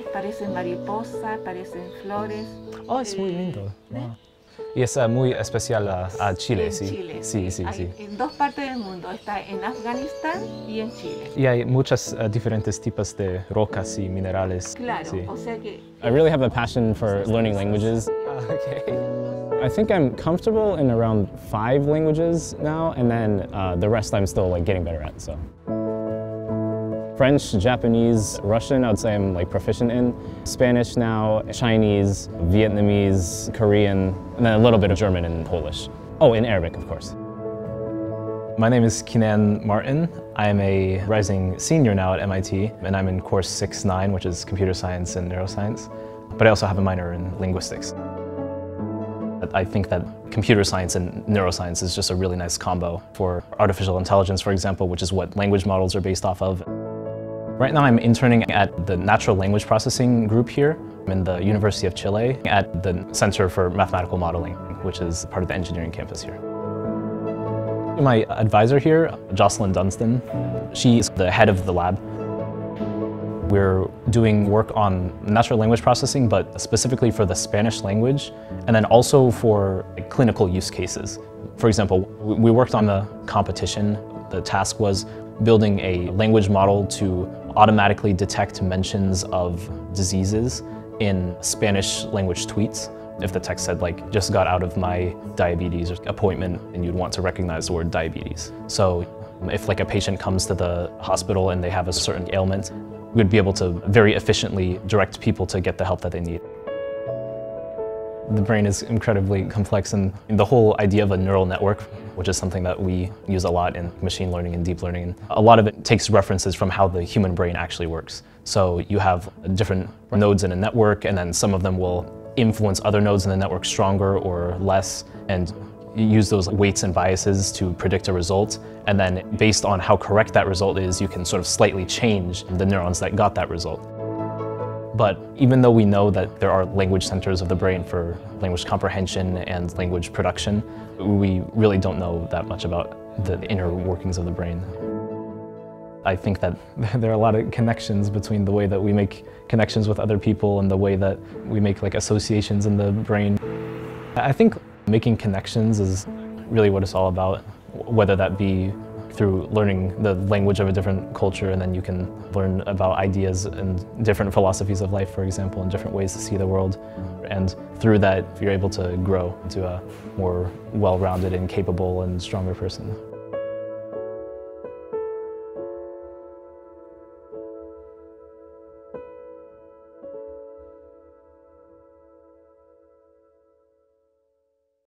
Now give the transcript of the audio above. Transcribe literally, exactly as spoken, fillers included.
parecen mariposas, parecen flores. Oh, es muy Eh, lindo. ¿eh? Wow. Y es uh, muy especial a, a Chile, En sí. Chile. Sí, sí, Hay sí. en dos partes del mundo, está en Afganistán y en Chile. Y hay muchos uh, diferentes tipos de rocas y minerales. Claro, Sí. o sea que... I really have a passion for learning languages. Ah, okay. I think I'm comfortable in around five languages now, and then uh, the rest I'm still like getting better at. So, French, Japanese, Russian, I would say I'm like proficient in. Spanish now, Chinese, Vietnamese, Korean, and then a little bit of German and Polish. Oh, and Arabic, of course. My name is Kinan Martin. I'm a rising senior now at M I T, and I'm in course six nine, which is computer science and neuroscience. But I also have a minor in linguistics. I think that computer science and neuroscience is just a really nice combo for artificial intelligence, for example, which is what language models are based off of. Right now I'm interning at the natural language processing group here. I'm in the University of Chile at the Center for Mathematical Modeling, which is part of the engineering campus here. My advisor here, Jocelyn Dunstan, she's the head of the lab. We're doing work on natural language processing, but specifically for the Spanish language, and then also for like, clinical use cases. For example, we worked on the competition. The task was building a language model to automatically detect mentions of diseases in Spanish language tweets. If the text said like, just got out of my diabetes appointment, and you'd want to recognize the word diabetes. So if like a patient comes to the hospital and they have a certain ailment, we'd be able to very efficiently direct people to get the help that they need. The brain is incredibly complex, and the whole idea of a neural network, which is something that we use a lot in machine learning and deep learning, a lot of it takes references from how the human brain actually works. So you have different nodes in a network, and then some of them will influence other nodes in the network stronger or less, and you use those weights and biases to predict a result, and then based on how correct that result is, you can sort of slightly change the neurons that got that result. But even though we know that there are language centers of the brain for language comprehension and language production, we really don't know that much about the inner workings of the brain. I think that there are a lot of connections between the way that we make connections with other people and the way that we make like associations in the brain. I think making connections is really what it's all about, whether that be through learning the language of a different culture, and then you can learn about ideas and different philosophies of life, for example, and different ways to see the world. And through that, you're able to grow into a more well-rounded and capable and stronger person.